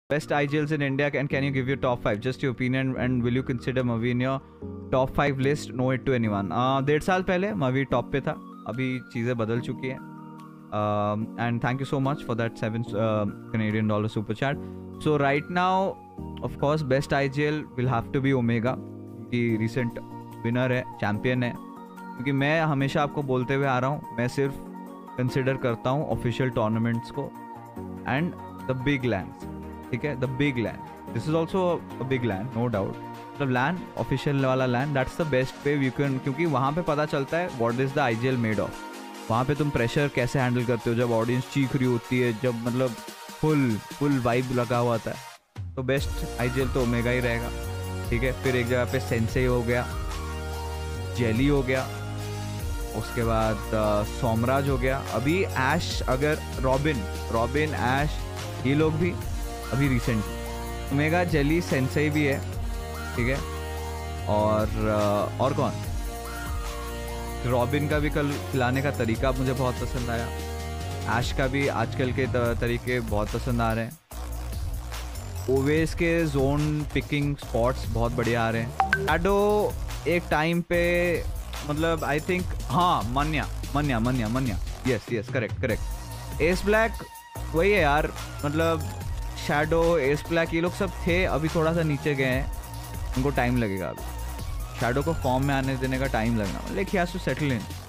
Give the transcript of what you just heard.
Best IGLs in India, and can you give your top 5? Just your opinion, and will you consider Mavi in your top 5 list? No it to anyone. 1.5 साल पहले Mavi top पे था, अभी चीज़ें बदल चुकी हैं. And thank you so much for that $7 Canadian super chat. So right now, of course, best IGL will have to be Omega, कि recent winner है, champion है. क्योंकि मैं हमेशा आपको बोलते हुए आ रहा हूँ, मैं सिर्फ कंसिडर करता हूँ ऑफिशियल टूर्नामेंट्स को एंड द बिग लैंड्स. ठीक है, the big land, this is also a big land, no doubt. मतलब लैंड, ऑफिशियल वाला land, that's the best way you can, क्योंकि वहाँ पे पता चलता है what is the IGL made of. वहाँ पे तुम प्रेशर कैसे हैंडल करते हो जब ऑडियंस चीख रही होती है, जब मतलब फुल वाइब लगा हुआ था. तो बेस्ट आईजीएल तो ओमेगा ही रहेगा. ठीक है, फिर एक जगह पे सेंसेई हो गया, जेली हो गया, उसके बाद सोमराज हो गया, अभी ऐश, अगर रॉबिन ऐश ये लोग भी अभी रिसेंट. ओमेगा, जेली, सेंसेई भी है. ठीक है, और कौन, रॉबिन का भी कल खिलाने का तरीका मुझे बहुत पसंद आया. ऐश का भी आजकल के तरीके बहुत पसंद आ रहे हैं. ओवेस के जोन पिकिंग स्पॉट्स बहुत बढ़िया आ रहे हैं. शैडो एक टाइम पे, मतलब आई थिंक, हाँ, Manya, yes, correct. S black वही है यार, मतलब शैडो, एस ब्लैक, ये लोग सब थे, अभी थोड़ा सा नीचे गए हैं, उनको टाइम लगेगा. अभी शैडो को फॉर्म में आने देने का टाइम लगना, like he has to settle in.